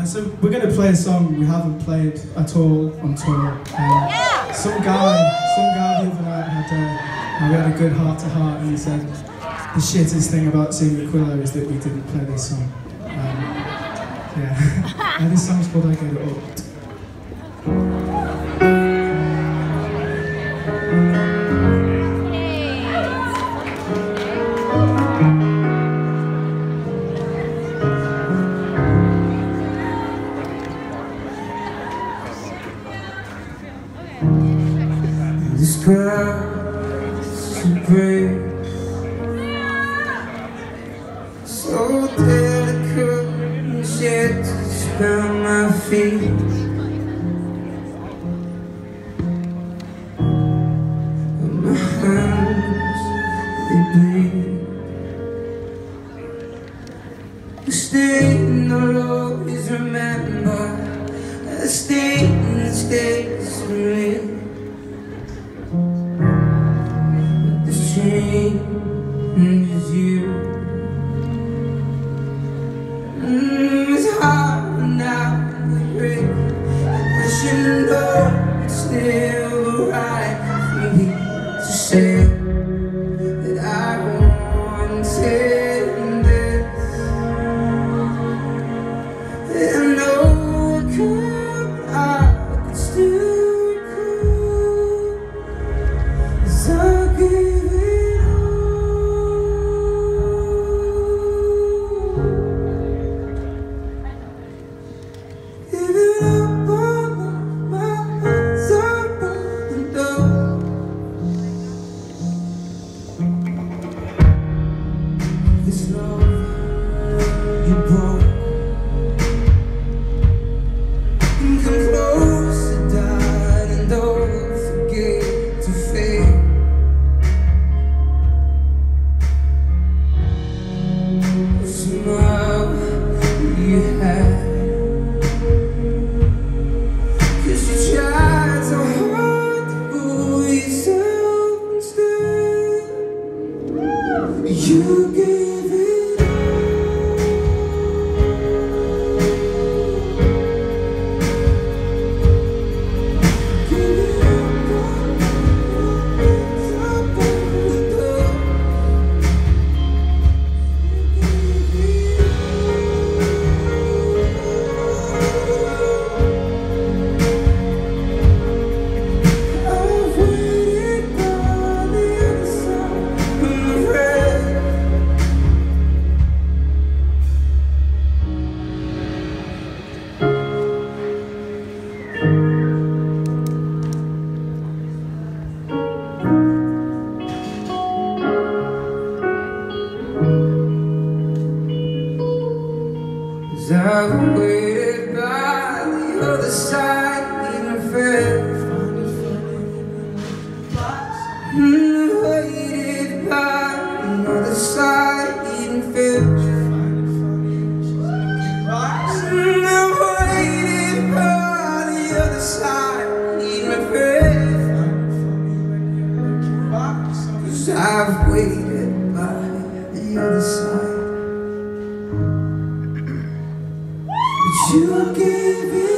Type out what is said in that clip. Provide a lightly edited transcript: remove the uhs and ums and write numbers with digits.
So we're going to play a song we haven't played at all on tour. Some guy the other night we had a good heart-to-heart, and he said the shittest thing about seeing Aquila is that we didn't play this song. And this song's called I Get It Up. This crowd's so brave, so delicate and yet touched by my feet. And my hands, they bleed. The stain I'll always remember, a stain that stays with me. Is you. It's hard now to break. I should know it's still right for me to say that I wanted this. And I know I could still cool, 'cause I gave it. This love you broke, and come closer, darling, don't forget to fade. The smile you had, 'cause you tried so hard to fool yourself instead. You gave it. I've waited by the other side in a fair. Waited by the other side in fair. I've waited by the other side in a fair. 'Cause I've waited by the other side. You gave it.